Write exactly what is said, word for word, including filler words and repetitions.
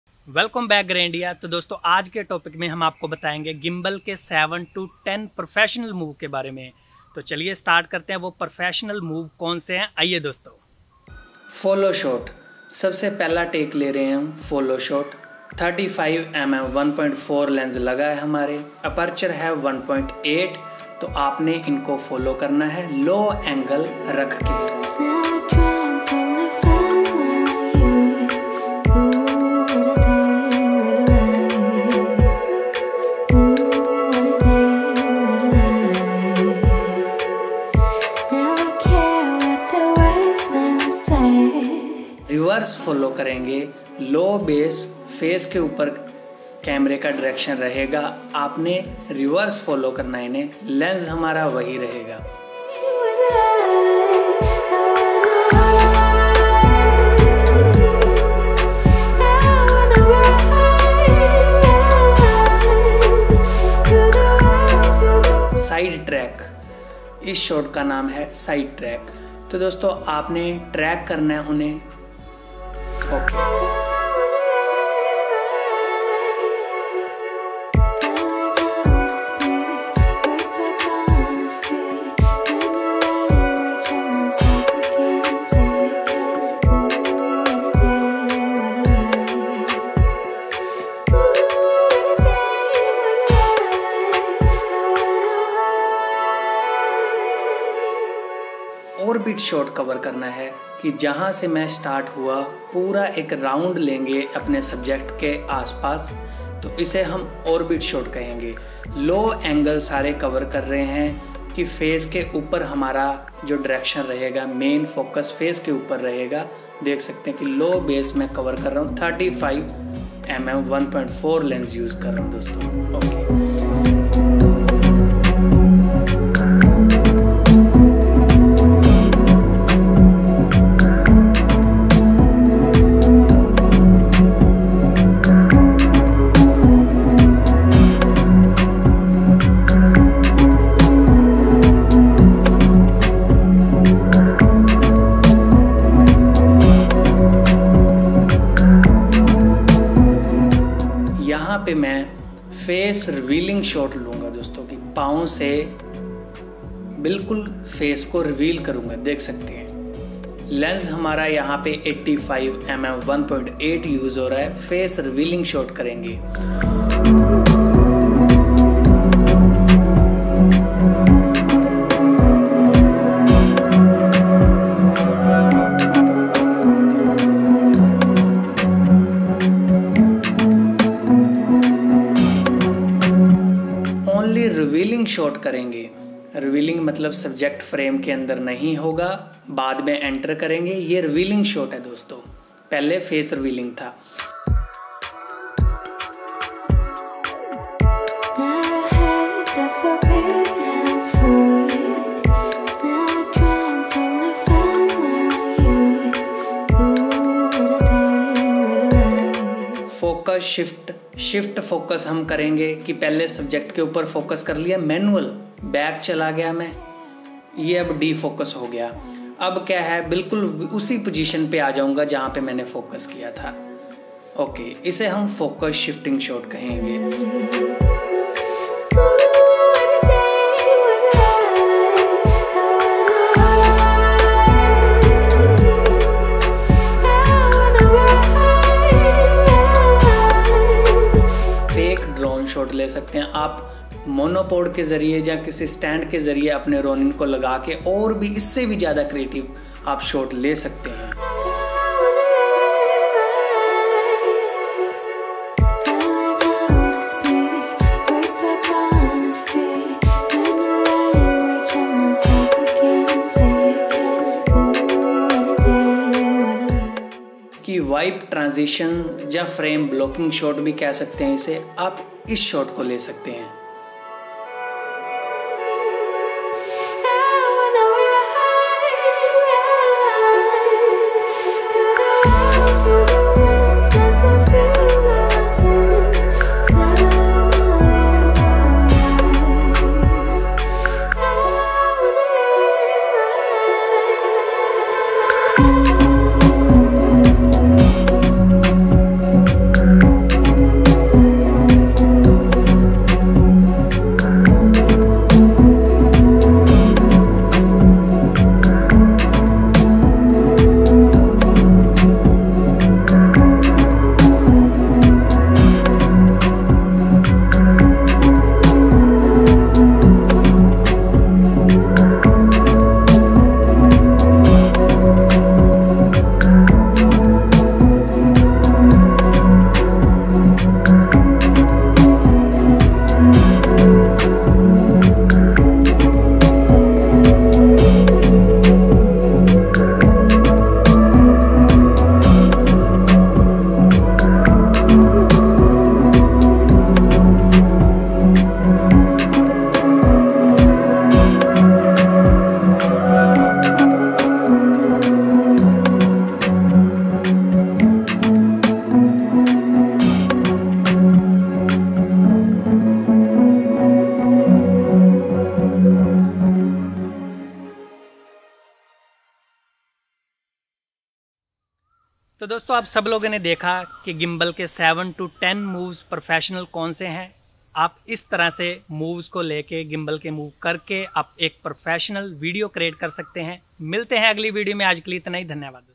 Welcome back grey India. तो दोस्तों आज के टॉपिक में हम आपको बताएंगे गिम्बल के seven to ten professional move के बारे में। तो चलिए स्टार्ट करते हैं, वो प्रोफेशनल मूव कौन से हैं। आइए दोस्तों। फॉलो शॉट, सबसे पहला टेक ले रहे हैं हम follow shot. Thirty five M M one point four lens लगा है हमारे, अपर्चर है वन पॉइंट एट। तो आपने इनको फॉलो करना है लो एंगल रख के। रिवर्स फॉलो करेंगे, लो बेस फेस के ऊपर कैमरे का डायरेक्शन रहेगा, आपने रिवर्स फॉलो करना है इन्हें, लेंस हमारा वही रहेगा। साइड ट्रैक, इस शॉट का नाम है साइड ट्रैक। तो दोस्तों आपने ट्रैक करना है उन्हें। ओके ऑर्बिट शॉट कवर करना है कि जहां से मैं स्टार्ट हुआ पूरा एक राउंड लेंगे अपने सब्जेक्ट के आसपास, तो इसे हम ऑर्बिट शॉट कहेंगे। लो एंगल सारे कवर कर रहे हैं कि फेस के ऊपर हमारा जो डायरेक्शन रहेगा, मेन फोकस फेस के ऊपर रहेगा। देख सकते हैं कि लो बेस में कवर कर रहा हूँ, thirty five M M one point four lens use कर रहा हूँ दोस्तों। ओके पे मैं फेस रिवीलिंग शॉट लूंगा दोस्तों की पाँव से बिल्कुल फेस को रिवील करूंगा। देख सकते हैं लेंस हमारा यहाँ पे eighty five M M one point eight use हो रहा है। फेस रिवीलिंग शॉट करेंगे। रिवीलिंग शॉट करेंगे। रिवीलिंग मतलब सब्जेक्ट फ्रेम के अंदर नहीं होगा, बाद में एंटर करेंगे। ये रिवीलिंग शॉट है दोस्तों, पहले फेस रिवीलिंग था। फोकस शिफ्ट शिफ्ट फोकस हम करेंगे कि पहले सब्जेक्ट के ऊपर फोकस कर लिया, मैनुअल बैक चला गया मैं, ये अब डी फोकस हो गया। अब क्या है, बिल्कुल उसी पोजीशन पे आ जाऊंगा जहां पे मैंने फोकस किया था। ओके, इसे हम फोकस शिफ्टिंग शॉट कहेंगे। शॉट ले सकते हैं आप मोनोपोड के जरिए या किसी स्टैंड के जरिए अपने रोनिन को लगा के, और भी इससे भी ज्यादा क्रिएटिव आप शॉट ले सकते हैं। कि वाइप ट्रांजिशन या फ्रेम ब्लॉकिंग शॉट भी कह सकते हैं इसे, आप इस शॉट को ले सकते हैं। तो दोस्तों आप सब लोगों ने देखा कि गिम्बल के seven to ten moves professional कौन से हैं। आप इस तरह से मूव्स को लेके गिम्बल के मूव करके आप एक प्रोफेशनल वीडियो क्रिएट कर सकते हैं। मिलते हैं अगली वीडियो में, आज के लिए इतना ही, धन्यवाद।